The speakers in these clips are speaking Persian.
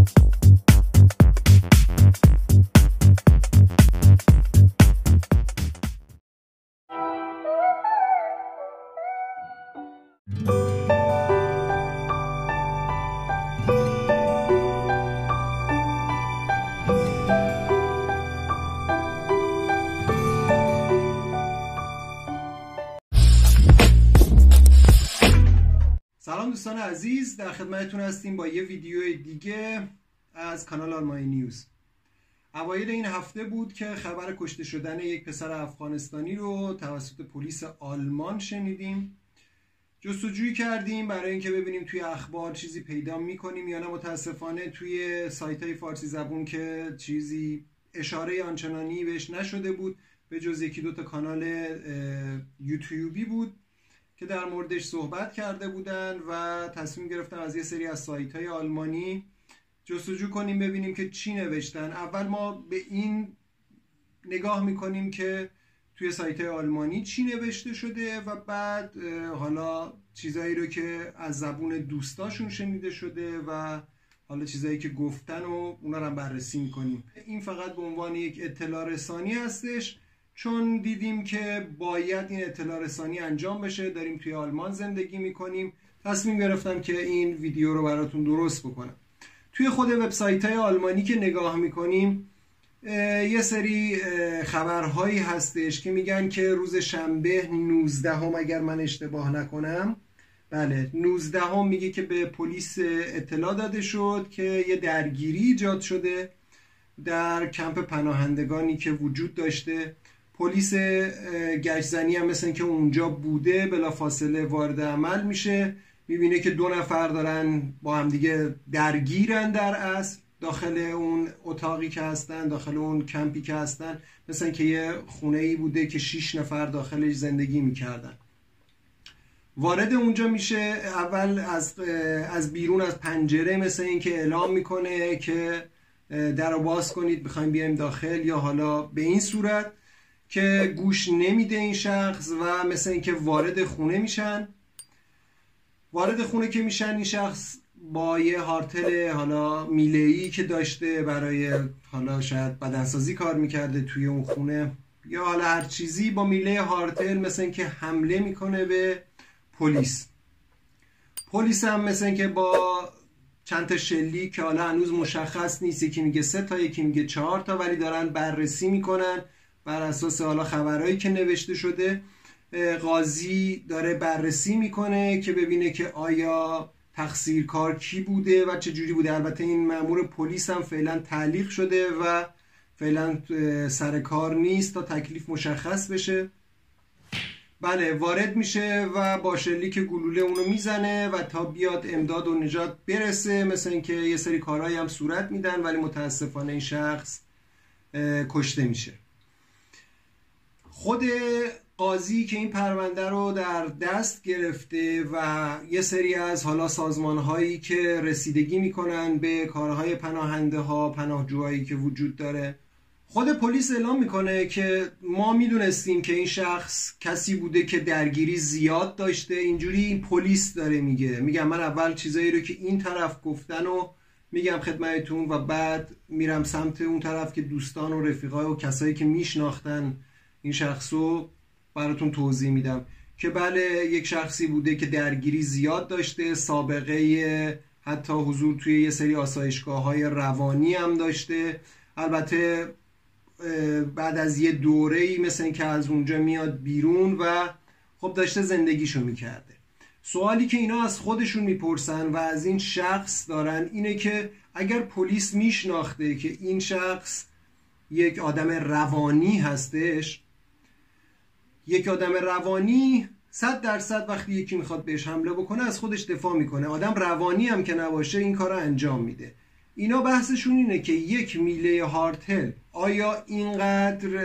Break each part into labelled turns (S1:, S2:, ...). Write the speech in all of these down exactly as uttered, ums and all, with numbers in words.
S1: سلام دوستان عزیز، در خدمتتون هستیم با یه ویدیو دیگه از کانال آلمانی نیوز. اوایل این هفته بود که خبر کشته شدن یک پسر افغانستانی رو توسط پلیس آلمان شنیدیم. جستجویی کردیم برای اینکه ببینیم توی اخبار چیزی پیدا میکنیم یا نه. متاسفانه توی سایت‌های فارسی زبون که چیزی اشاره آنچنانی بهش نشده بود، به جز یکی دو تا کانال یوتیوبی بود که در موردش صحبت کرده بودن و تصمیم گرفتم از یه سری از سایت‌های آلمانی جستجو کنیم ببینیم که چی نوشتن. اول ما به این نگاه میکنیم که توی سایت‌های آلمانی چی نوشته شده و بعد حالا چیزایی رو که از زبون دوستاشون شنیده شده و حالا چیزایی که گفتن و اونا رو هم بررسی میکنیم. این فقط به عنوان یک اطلاع رسانی هستش، چون دیدیم که باید این اطلاع رسانی انجام بشه. داریم توی آلمان زندگی میکنیم، تصمیم گرفتم که این ویدیو رو براتون درست بکنم. توی خود وبسایت‌های آلمانی که نگاه میکنیم یه سری خبرهایی هستش که میگن که روز شنبه نوزدهم اگر من اشتباه نکنم، بله نوزدهم، میگه که به پلیس اطلاع داده شد که یه درگیری ایجاد شده در کمپ پناهندگانی که وجود داشته. پلیس گشتزنی هم مثلا که اونجا بوده بلافاصله وارد عمل میشه، میبینه که دو نفر دارن با هم دیگه درگیرن در اصل داخل اون اتاقی که هستن، داخل اون کمپی که هستن. مثلا که یه خونه ای بوده که شش نفر داخلش زندگی میکردن. وارد اونجا میشه، اول از از بیرون از پنجره مثلا این که اعلام میکنه که در رو باز کنید بخوایم بیایم داخل، یا حالا به این صورت که گوش نمیده این شخص و مثلا اینکه وارد خونه میشن. وارد خونه که میشن این شخص با یه هارتل حالا میله‌ای که داشته برای حالا شاید بدنسازی کار میکرده توی اون خونه یا حالا هر چیزی، با میله هارتل مثلا اینکه حمله میکنه به پلیس. پلیس هم مثلا اینکه با چند تا شلیک که حالا هنوز مشخص نیست، یکی میگه سه تا یکی میگه چهار تا، ولی دارن بررسی میکنن بر اساس حالا خبرهایی که نوشته شده. قاضی داره بررسی میکنه که ببینه که آیا تقصیرکار کی بوده و چه جوری بوده. البته این مأمور پلیس هم فعلا تعلیق شده و فعلا سر کار نیست تا تکلیف مشخص بشه. بله وارد میشه و با شلیک گلوله اونو میزنه و تا بیاد امداد و نجات برسه مثلا اینکه یه سری کارهایی هم صورت میدن، ولی متاسفانه این شخص کشته میشه. خود قاضی که این پرونده رو در دست گرفته و یه سری از حالا سازمان‌هایی که رسیدگی میکنن به کارهای پناهنده ها، پناهجوهایی که وجود داره، خود پلیس اعلام میکنه که ما میدونستیم که این شخص کسی بوده که درگیری زیاد داشته. اینجوری این پلیس داره میگه. میگم من اول چیزایی رو که این طرف گفتن و میگم خدمتتون و بعد میرم سمت اون طرف که دوستان و رفیقای و کسایی که میشناختن این شخصو براتون توضیح میدم که بله یک شخصی بوده که درگیری زیاد داشته، سابقه حتی حضور توی یه سری آسایشگاه‌های روانی هم داشته. البته بعد از یه دوره‌ای مثل این که از اونجا میاد بیرون و خب داشته زندگیشو میکرده. سوالی که اینا از خودشون میپرسن و از این شخص دارن اینه که اگر پلیس میشناخته که این شخص یک آدم روانی هستش، یک آدم روانی صد درصد وقتی یکی میخواد بهش حمله بکنه از خودش دفاع میکنه. آدم روانی هم که نباشه این کار رو انجام میده. اینا بحثشون اینه که یک میله هارتل آیا اینقدر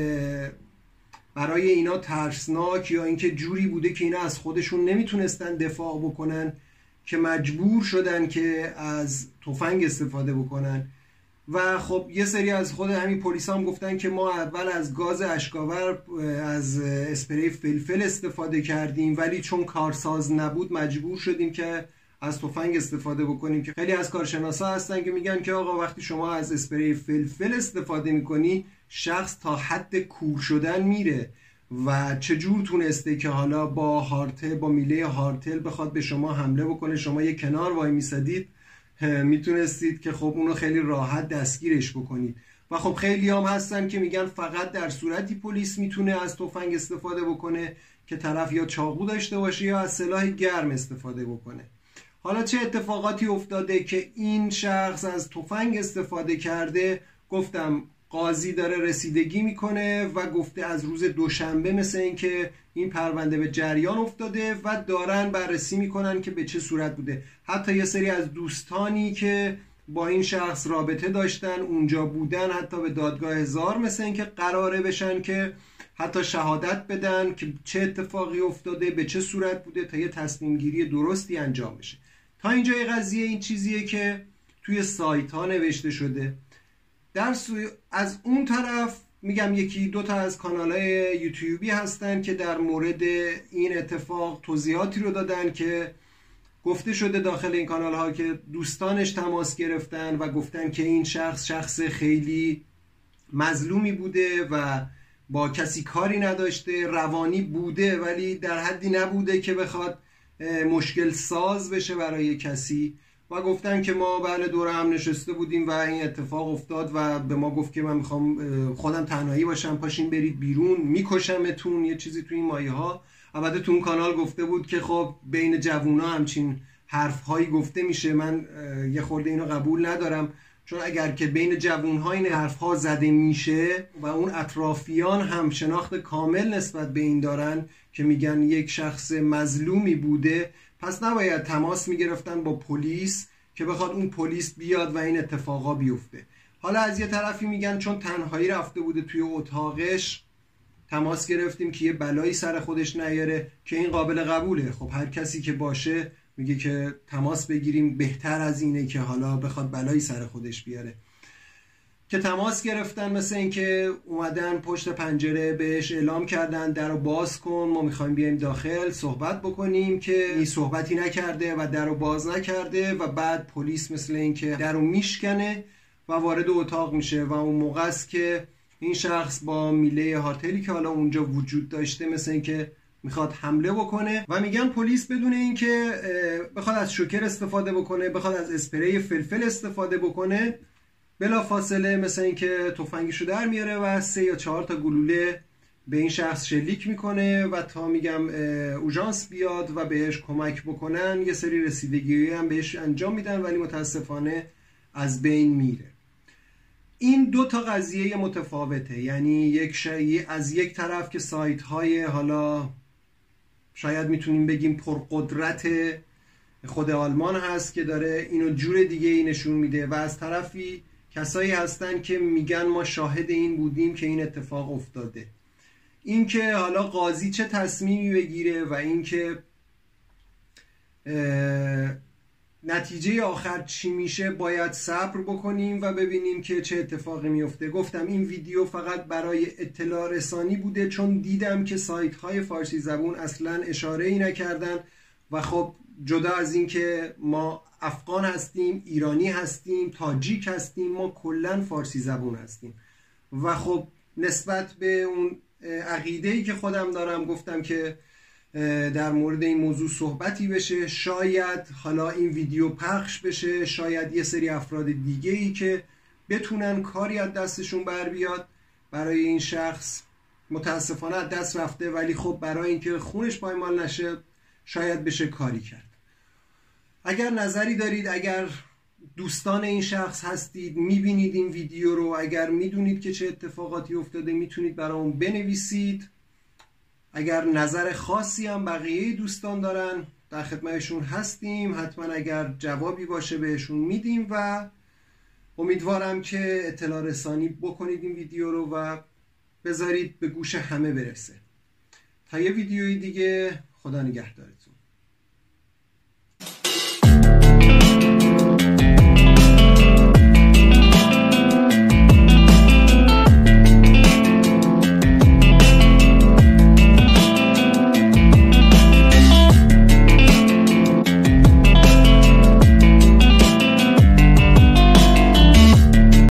S1: برای اینا ترسناک یا اینکه جوری بوده که اینا از خودشون نمیتونستن دفاع بکنن که مجبور شدن که از تفنگ استفاده بکنن. و خب یه سری از خود همین پلیس هم گفتن که ما اول از گاز اشکاور، از اسپری فلفل استفاده کردیم، ولی چون کارساز نبود مجبور شدیم که از تفنگ استفاده بکنیم، که خیلی از کارشناسا هستن که میگن که آقا وقتی شما از اسپری فلفل استفاده میکنی شخص تا حد کور شدن میره و چجور تونسته که حالا با هارتل با میله هارتل بخواد به شما حمله بکنه. شما یه کنار وای میسادید میتونستید که خب اونو خیلی راحت دستگیرش بکنید. و خب خیلی هم هستن که میگن فقط در صورتی پلیس میتونه از تفنگ استفاده بکنه که طرف یا چاقو داشته باشه یا از سلاح گرم استفاده بکنه. حالا چه اتفاقاتی افتاده که این شخص از تفنگ استفاده کرده؟ گفتم قاضی داره رسیدگی میکنه و گفته از روز دوشنبه مثل این که این پرونده به جریان افتاده و دارن بررسی میکنن که به چه صورت بوده. حتی یه سری از دوستانی که با این شخص رابطه داشتن اونجا بودن، حتی به دادگاه هزار مثل این که قراره بشن که حتی شهادت بدن که چه اتفاقی افتاده، به چه صورت بوده، تا یه تصمیم گیری درستی انجام بشه. تا اینجای قضیه این چیزیه که توی سایت ها نوشته شده. در سوی از اون طرف میگم یکی دو تا از کانال های یوتیوبی هستن که در مورد این اتفاق توضیحاتی رو دادن که گفته شده داخل این کانال ها که دوستانش تماس گرفتن و گفتن که این شخص شخص خیلی مظلومی بوده و با کسی کاری نداشته، روانی بوده ولی در حدی نبوده که بخواد مشکل ساز بشه برای کسی. و گفتن که ما بله دور هم نشسته بودیم و این اتفاق افتاد و به ما گفت که من میخوام خودم تنهایی باشم، پاشین برید بیرون میکشمتون، یه چیزی تو این مایه ها. البته تو اون کانال گفته بود که خب بین جوونا همچین حرفهایی گفته میشه. من یه خورده اینو قبول ندارم، چون اگر که بین جوونها این حرفها زده میشه و اون اطرافیان هم شناخت کامل نسبت به این دارن که میگن یک شخص مظلومی بوده، پس نباید تماس میگرفتن با پلیس که بخواد اون پلیس بیاد و این اتفاقا بیفته. حالا از یه طرفی میگن چون تنهایی رفته بوده توی اتاقش تماس گرفتیم که یه بلایی سر خودش نیاره، که این قابل قبوله. خب هر کسی که باشه میگه که تماس بگیریم، بهتر از اینه که حالا بخواد بلایی سر خودش بیاره. که تماس گرفتن، مثل این که اومدن پشت پنجره بهش اعلام کردن در رو باز کن، ما میخوایم بیایم داخل صحبت بکنیم، که این صحبتی نکرده و در رو باز نکرده و بعد پلیس مثل این که در رو میشکنه و وارد اتاق میشه و اون موقع است که این شخص با میله هارتلی که حالا اونجا وجود داشته مثل این که میخواد حمله بکنه. و میگن پلیس بدون اینکه بخواد از شوکر استفاده بکنه، بخواد از اسپری فلفل استفاده بکنه، بلا فاصله مثل این که تفنگشو در میاره و سه یا چهار تا گلوله به این شخص شلیک میکنه و تا میگم اوژانس بیاد و بهش کمک بکنن یه سری رسیدگی هم بهش انجام میدن، ولی متاسفانه از بین میره. این دو تا قضیه متفاوته، یعنی یک شایی از یک طرف که سایت های حالا شاید میتونیم بگیم پرقدرت خود آلمان هست که داره اینو جور دیگه ای نشون میده، و از طرفی کسایی هستن که میگن ما شاهد این بودیم که این اتفاق افتاده. این که حالا قاضی چه تصمیمی بگیره و این که نتیجه آخر چی میشه باید صبر بکنیم و ببینیم که چه اتفاقی میفته. گفتم این ویدیو فقط برای اطلاع رسانی بوده، چون دیدم که سایت های فارسی زبون اصلا اشاره ای نکردن و خب جدا از این که ما افغان هستیم، ایرانی هستیم، تاجیک هستیم، ما کلن فارسی زبون هستیم و خب نسبت به اون عقیده‌ای که خودم دارم گفتم که در مورد این موضوع صحبتی بشه. شاید حالا این ویدیو پخش بشه، شاید یه سری افراد دیگه ای که بتونن کاری از دستشون بر بیاد برای این شخص. متاسفانه از دست رفته، ولی خب برای اینکه خونش پایمال نشه شاید بشه کاری کرد. اگر نظری دارید، اگر دوستان این شخص هستید، میبینید این ویدیو رو، اگر میدونید که چه اتفاقاتی افتاده میتونید برام بنویسید. اگر نظر خاصی هم بقیه دوستان دارن در خدمتشون هستیم، حتما اگر جوابی باشه بهشون میدیم و امیدوارم که اطلاع رسانی بکنید این ویدیو رو و بذارید به گوش همه برسه. تا یه ویدیوی دیگه، خدا نگهدارتون.